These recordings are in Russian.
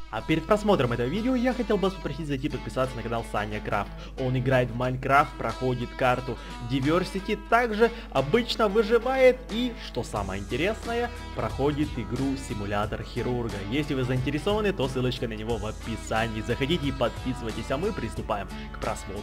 А перед просмотром этого видео я хотел бы вас попросить зайти подписаться на канал Саня Крафт. Он играет в Майнкрафт, проходит карту Diversity, также обычно выживает и, что самое интересное, проходит игру Симулятор Хирурга. Если вы заинтересованы, то ссылочка на него в описании. Заходите и подписывайтесь, а мы приступаем к просмотру.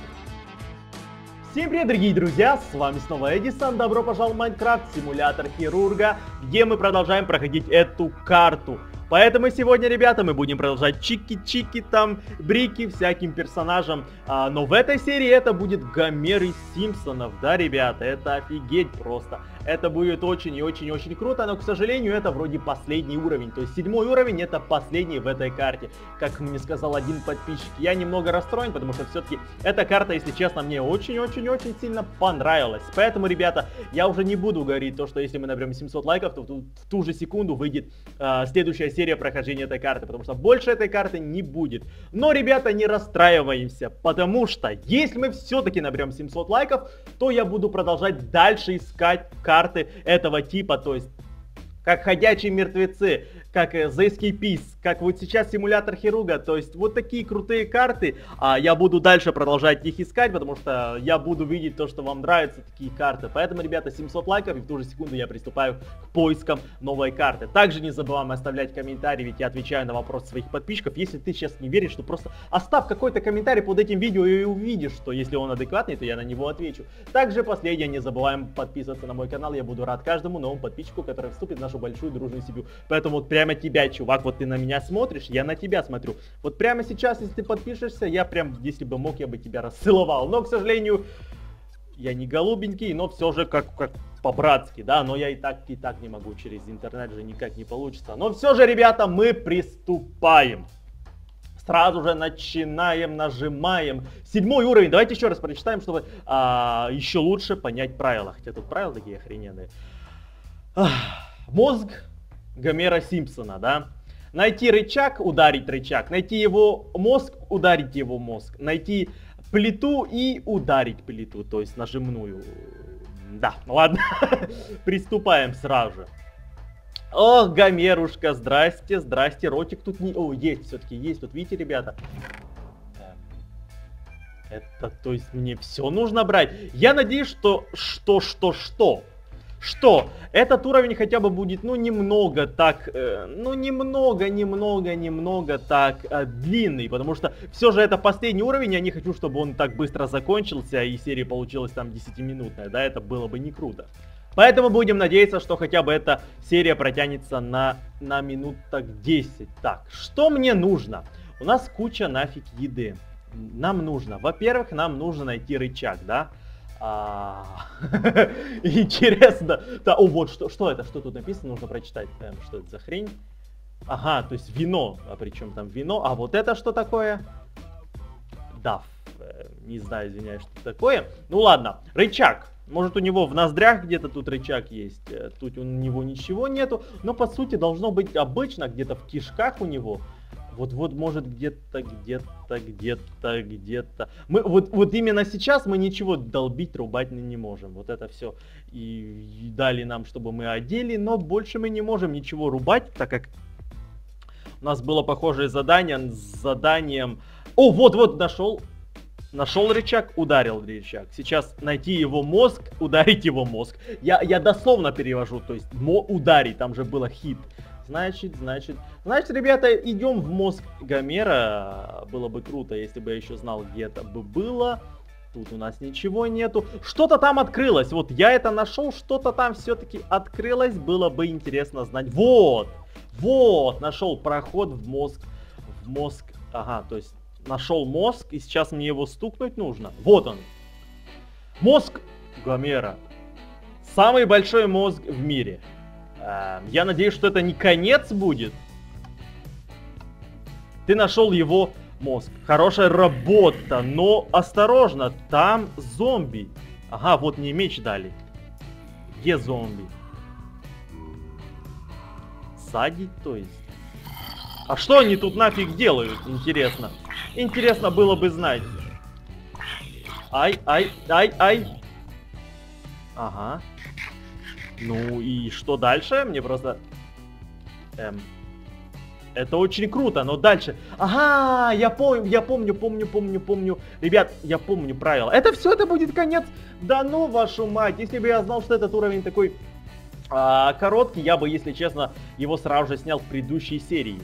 Всем привет, дорогие друзья, с вами снова Эдисон, добро пожаловать в Майнкрафт Симулятор Хирурга, где мы продолжаем проходить эту карту. Поэтому сегодня, ребята, мы будем продолжать чики-чики, там, брики, всяким персонажам. Но в этой серии это будет Гомер из Симпсонов, да, ребята, это офигеть просто. Это будет очень и очень-очень круто, но, к сожалению, это вроде последний уровень. То есть 7-й уровень это последний в этой карте. Как мне сказал один подписчик, я немного расстроен, потому что все-таки эта карта, если честно, мне очень-очень-очень сильно понравилась. Поэтому, ребята, я уже не буду говорить то, что если мы наберем 700 лайков, то в ту же секунду выйдет следующая серия прохождения этой карты, потому что больше этой карты не будет. Но, ребята, не расстраиваемся, потому что если мы все-таки наберем 700 лайков, то я буду продолжать дальше искать карты этого типа, то есть как ходячие мертвецы, как The Escapist, как вот сейчас Симулятор Хирурга, то есть вот такие крутые карты. Я буду дальше продолжать их искать, потому что я буду видеть то, что вам нравятся такие карты. Поэтому, ребята, 700 лайков, и в ту же секунду я приступаю к поискам новой карты. Также не забываем оставлять комментарии, ведь я отвечаю на вопросы своих подписчиков. Если ты сейчас не веришь, то просто оставь какой-то комментарий под этим видео и увидишь, что если он адекватный, то я на него отвечу. Также последнее, не забываем подписываться на мой канал, я буду рад каждому новому подписчику, который вступит в нашу большую дружную семью. Поэтому вот прямо тебя, чувак, вот ты на меня смотришь, я на тебя смотрю. Вот прямо сейчас, если ты подпишешься, я прям, если бы мог, я бы тебя расцеловал. Но, к сожалению, я не голубенький, но все же как по-братски, да, но я и так не могу, через интернет же никак не получится. Но все же, ребята, мы приступаем. Сразу же начинаем, нажимаем. 7-й уровень. Давайте еще раз прочитаем, чтобы еще лучше понять правила. Хотя тут правила такие охрененные. Мозг Гомера Симпсона, да? Найти рычаг, ударить рычаг. Найти его мозг, ударить его мозг. Найти плиту и ударить плиту, то есть нажимную. Да, ладно. Приступаем сразу же. Ох, Гомерушка, здрасте, здрасте. Ротик тут не... О, есть, все-таки есть. Тут видите, ребята? Это, то есть мне все нужно брать. Я надеюсь, что этот уровень хотя бы будет, ну, немного так, немного так длинный, потому что все же это последний уровень, я не хочу, чтобы он так быстро закончился и серия получилась там 10-минутная, да, это было бы не круто. Поэтому будем надеяться, что хотя бы эта серия протянется на минут так 10. Так, что мне нужно? У нас куча нафиг еды. Нам нужно, во-первых, нам нужно найти рычаг, да? Интересно. О, вот что это? Что тут написано? Нужно прочитать. Что это за хрень? Ага, то есть вино. А причем там вино? А вот это что такое? Да, не знаю, извиняюсь, что такое. Ну ладно, рычаг. Может у него в ноздрях где-то тут рычаг есть. Тут у него ничего нету. Но по сути должно быть обычно где-то в кишках у него. Вот может где-то. Мы вот именно сейчас мы ничего долбить, рубать не можем. Вот это все. И дали нам, чтобы мы одели, но больше мы не можем ничего рубать, так как у нас было похожее задание с заданием. О, вот нашел. Нашел рычаг, ударил рычаг. Сейчас найти его мозг, ударить его мозг. Я дословно перевожу, то есть ударить, там же было хит. Значит, ребята, идем в мозг Гомера. Было бы круто, если бы я еще знал, где это бы было. Тут у нас ничего нету. Что-то там открылось. Вот я это нашел, что-то там все-таки открылось. Было бы интересно знать. Вот, нашел проход в мозг. Ага, то есть нашел мозг, и сейчас мне его стукнуть нужно. Вот он. Мозг Гомера. Самый большой мозг в мире. Я надеюсь, что это не конец будет. Ты нашел его мозг. Хорошая работа, но осторожно, там зомби. Ага, вот мне меч дали. Где зомби? Садить, то есть? А что они тут нафиг делают, интересно? Интересно было бы знать. Ай. Ага. Ну и что дальше? Мне просто... Это очень круто, но дальше... Ага, я помню. Ребят, я помню правила. Это все, это будет конец. Да ну вашу мать, если бы я знал, что этот уровень такой короткий, я бы, если честно, его сразу же снял в предыдущей серии.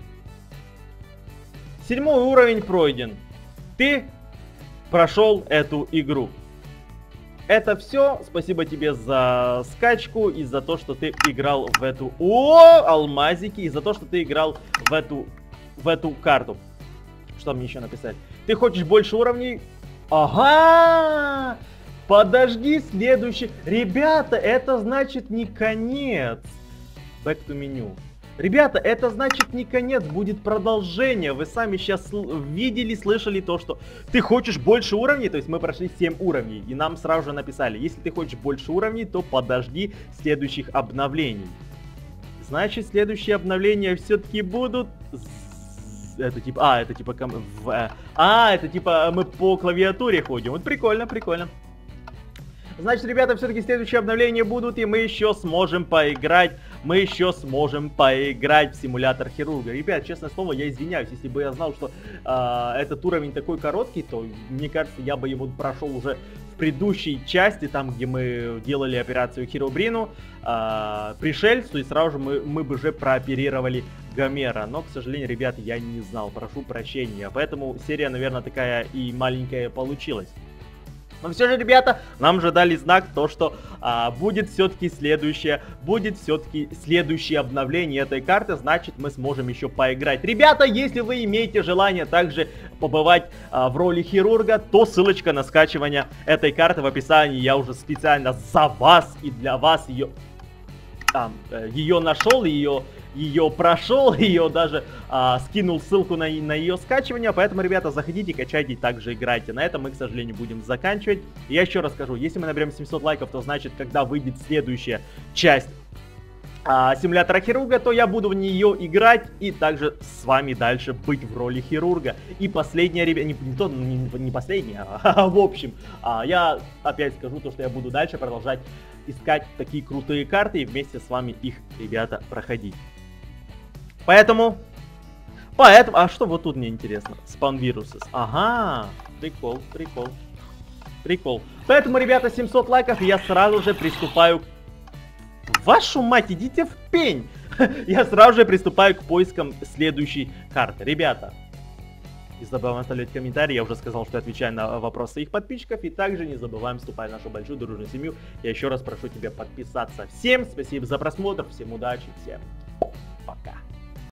7-й уровень пройден. Ты прошел эту игру. Это все. Спасибо тебе за скачку и за то, что ты играл в эту... О, алмазики! И за то, что ты играл в эту карту. Что мне еще написать? Ты хочешь больше уровней? Ага! Подожди, следующий... Ребята, это значит не конец. Back to menu. Ребята, это значит не конец, будет продолжение. Вы сами сейчас видели, слышали то, что ты хочешь больше уровней, то есть мы прошли 7 уровней, и нам сразу же написали, если ты хочешь больше уровней, то подожди следующих обновлений. Значит, следующие обновления все-таки будут... Это типа... это типа мы по клавиатуре ходим. Вот прикольно, прикольно. Значит, ребята, все-таки следующие обновления будут, и мы еще сможем поиграть. Мы еще сможем поиграть в симулятор хирурга. Ребят, честное слово, я извиняюсь, если бы я знал, что этот уровень такой короткий, то, мне кажется, я бы его прошел уже в предыдущей части, там, где мы делали операцию Херобрину, пришельцу, и сразу же мы бы уже прооперировали Гомера. Но, к сожалению, ребят, я не знал, прошу прощения. Поэтому серия, наверное, такая и маленькая получилась. Но все же, ребята, нам же дали знак, то, что будет все-таки следующее обновление этой карты, значит, мы сможем еще поиграть. Ребята, если вы имеете желание также побывать в роли хирурга, то ссылочка на скачивание этой карты в описании. Я уже специально за вас и для вас ее нашел, ее прошел, ее даже скинул ссылку на ее скачивание, поэтому, ребята, заходите, качайте, также играйте. На этом мы, к сожалению, будем заканчивать. Я еще раз скажу, если мы наберем 700 лайков, то значит, когда выйдет следующая часть симулятора хирурга, то я буду в нее играть и также с вами дальше быть в роли хирурга. И последняя, ребята, не последняя, в общем, я опять скажу то, что я буду дальше продолжать искать такие крутые карты и вместе с вами их, ребята, проходить. Поэтому, а что вот тут мне интересно? Spawn viruses. Ага, прикол. Поэтому, ребята, 700 лайков, и я сразу же приступаю. Вашу мать, идите в пень! Я сразу же приступаю к поискам следующей карты. Ребята, не забываем оставлять комментарии. Я уже сказал, что я отвечаю на вопросы их подписчиков. И также не забываем вступать в нашу большую дружную семью. Я еще раз прошу тебя подписаться. Всем спасибо за просмотр, всем удачи, всем пока.